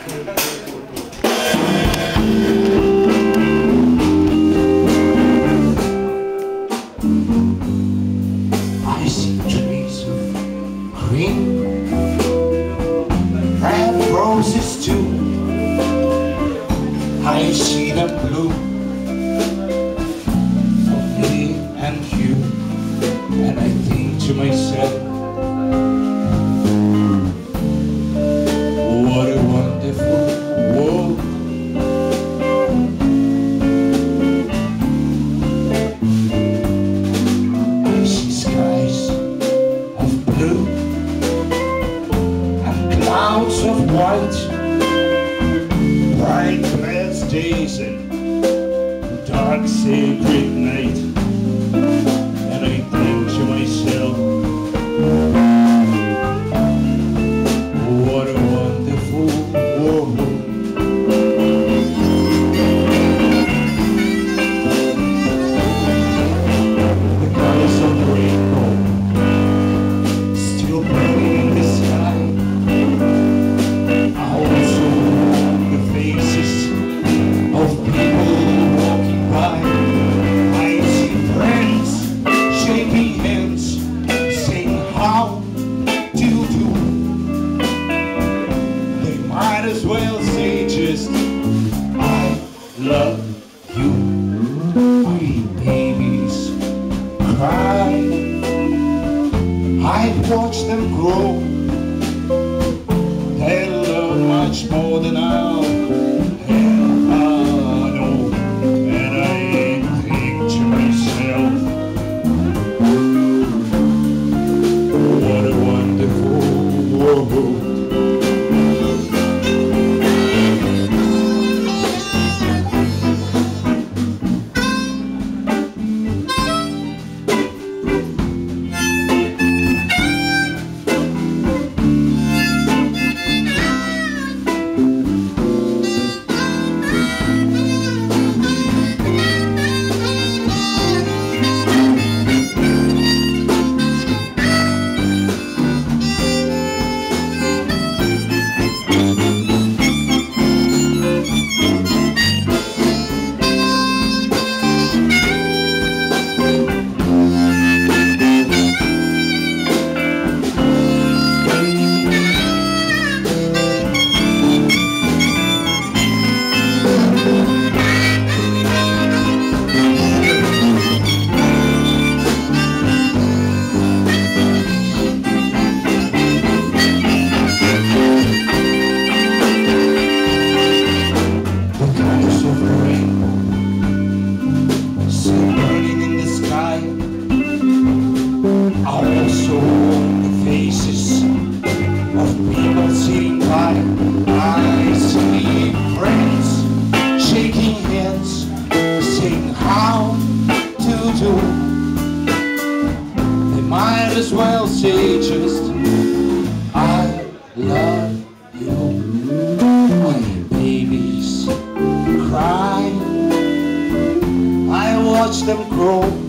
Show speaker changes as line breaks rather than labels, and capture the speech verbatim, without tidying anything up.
I see trees of green, red roses too. I see them blue for me and you, and I think to myself, what a wonderful world. I see skies of blue and clouds of white, bright blessed days and dark sacred night, and I think to myself, what a wonderful world. The colors of the rainbow still burning in the sky. I also the faces of people walking by. I see friends shaking hands, saying how do you do. They might as well say just I love you. My babies cry, I watch them grow. They love much more than I'll ever know. And I think to myself, what a wonderful world. Also the faces of people sitting by. I see friends shaking hands, saying how to do. They might as well say just I love you. My babies cry, I watch them grow.